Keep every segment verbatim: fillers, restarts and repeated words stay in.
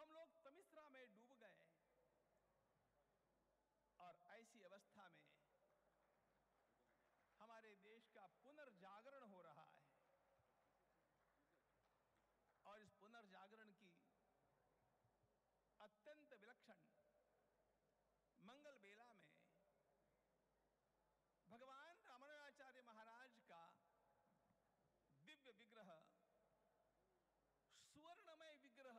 हम लोग तमिश्रा में डूब गए और ऐसी अवस्था में हमारे देश का पुनर्जागरण हो रहा है और इस पुनर्जागरण की अत्यंत विलक्षण मंगल बेला में भगवान रामानुजाचार्य महाराज का दिव्य विग्रह, सुवर्णमय विग्रह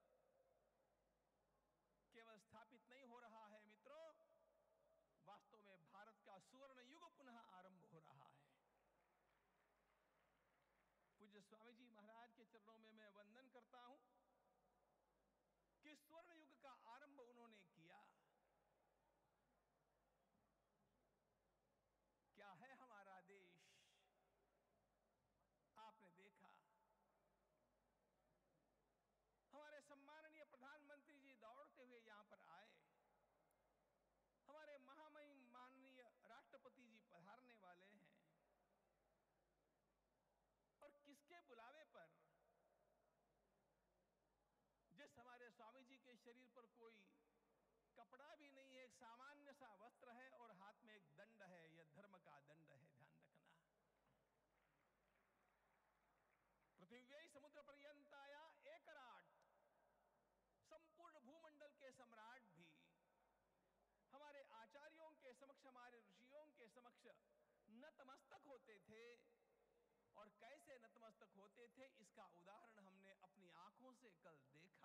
केवल स्थापित नहीं हो रहा है मित्रों, वास्तव में भारत का सुवर्ण युग पुनः आरंभ हो रहा है। पूज्य स्वामी जी महाराज के चरणों में मैं वंदन करता हूं कि स्वर्ण युग का आरंभ उन्होंने किया। क्या है हमारा देश? आपने देखा हमारे सम्माननीय प्रधानमंत्री जी दौड़ते हुए यहां पर आए, हमारे महामहिम माननीय राष्ट्रपति जी पधारने वाले हैं और किसके बुलावे पर? जिस हमारे स्वामी जी के शरीर पर कोई कपड़ा भी नहीं है, एक सामान्य सा वस्त्र है और हाथ में एक दंड है, यह धर्म का दंड है, ध्यान रखना। पृथ्वी समुद्र पर्यंताया एकराट, संपूर्ण भूमंडल के सम्राट भी हमारे आचार्यों के समक्ष, हमारे ऋषियों के समक्ष नतमस्तक होते थे। और कैसे नतमस्तक होते थे इसका उदाहरण हमने अपनी आंखों से कल देखा।